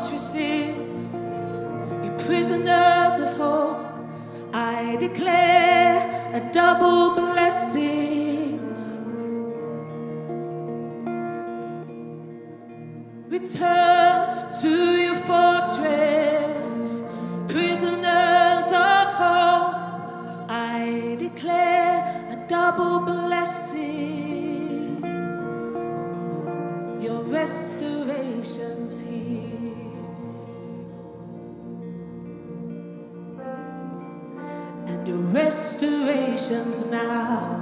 fortresses, you prisoners of hope, I declare a double blessing. Return to your fortress, prisoners of hope, I declare a double blessing. Your restoration's here, and your restoration's now.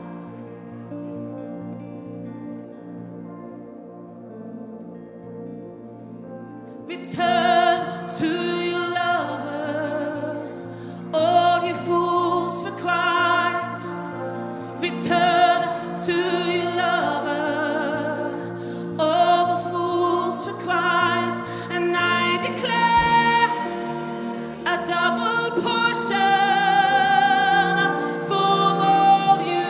Return to your lover, all you fools for Christ. Return to your lover, all the fools for Christ. And I declare a double portion for all you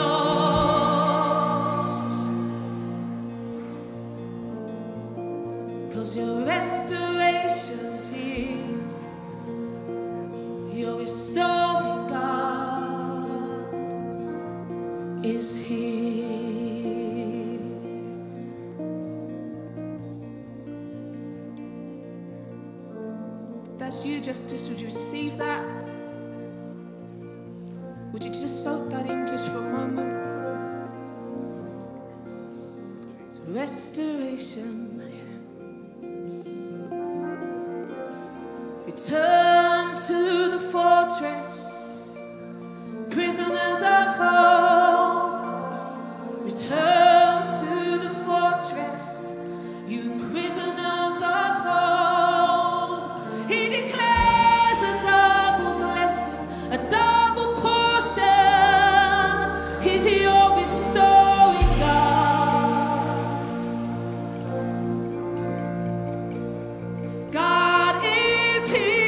lost. 'Cause your restoration's here, your restoring God is here. That's you. Just would you receive that? Would you just soak that in just for a moment? Restoration. Return to the fortress, prisoners of hope. Return to the fortress, you prisoners of hope. He declares a double blessing, a double portion. He's your restoring God. God is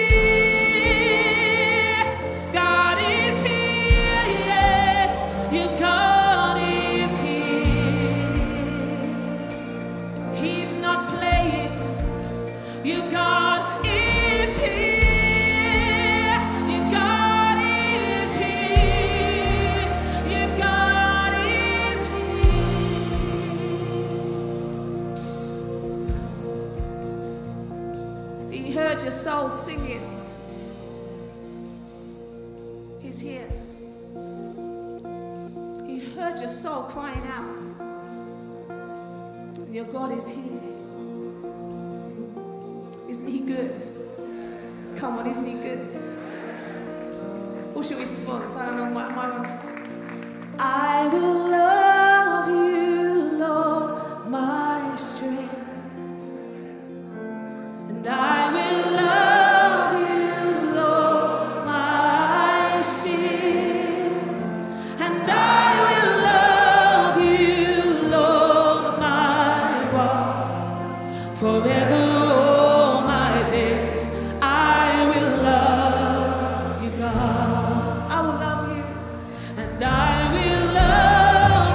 here. God is here. Yes, your God is here. He's not playing. Your God is here. Your God is here. Your God is here. See, he heard your soul singing. He's here. He heard your soul crying out. And your God is here. Isn't he good? Come on, isn't he good? What's your response? I don't know what my I will love you, Lord, my strength. And I will love you, Lord, my shield. And I will love you, Lord, my rock. Forever all my days, I will love you, God. I will love you, and I will love